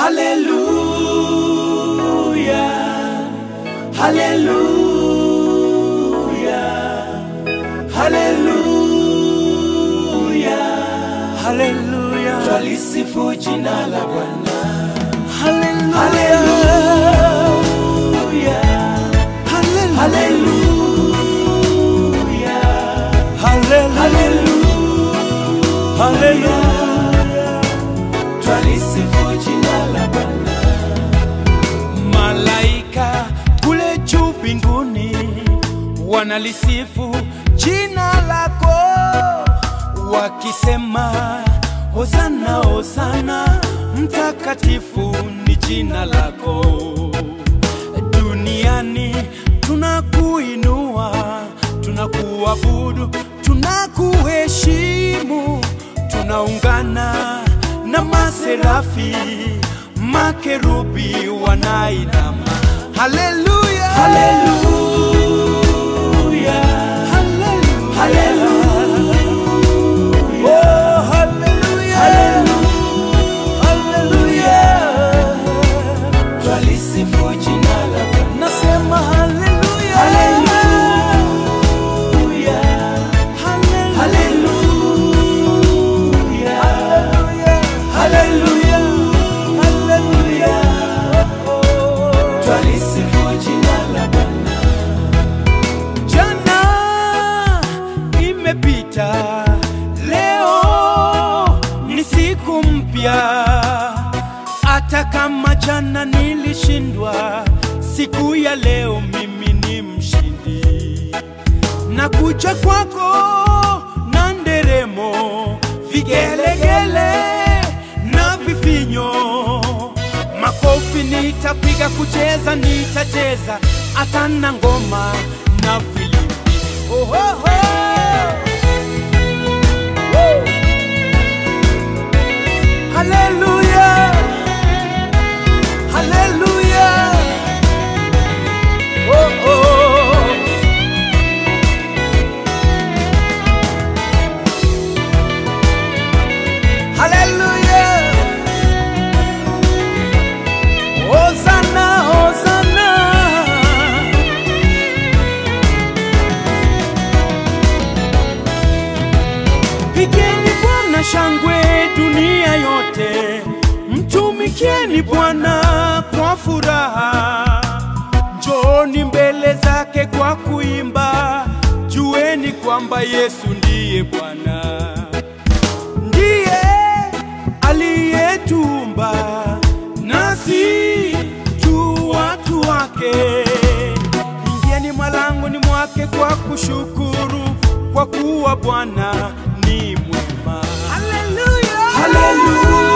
Hallelujah, hallelujah, hallelujah, hallelujah. Twalisifu jina la Bwana. Hallelujah, hallelujah, hallelujah, hallelujah, hallelujah. Twalisifu jina la Bwana. Malaika kule juu mbinguni wanalisifu jina lako, wakisema Hosana, Hosana, mtakatifu ni jina lako. Duniani tunakuinua, tunakuabudu, tunakuheshimu, tunaungana na maserafi, makerubi wanainama. Hallelujah, Hallelujah, hallelujah, hallelujah, oh hallelujah, hallelujah. Twalisifu jina la Bwana. Nasema hallelujah, Hallelujah, hallelujah, hallelujah, hallelujah. Twalisifu jina la Bwana. Jana imepita, leo ni siku mpya. Hata kama jana nilishindwa, siku ya leo mimi ni mshindi. Nakuja kwako na nderemo, vigelegele na vifinyo, makofi nitapiga, kucheza nitacheza, hata na ngoma na filimbi. Oh, oh, oh. Woo. Hallelujah, hallelujah, oh, oh. Hallelujah, Hosana, Hosana. Pigeni Bwana shangwe dunia yote, mtumikieni Bwana kwa furaha. Njooni mbele zake kwa kuimba, jueni kwamba Yesu ndiye Bwana. Ndiye aliyetuumba nasi tu watu wake. Ingieni malangoni mwake kwa kushukuru, kwa kuwa Bwana ni mwema. Hallelujah, Hallelujah.